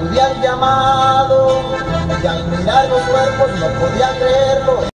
acudí al llamado y al mirar los cuerpos no podía creerlo.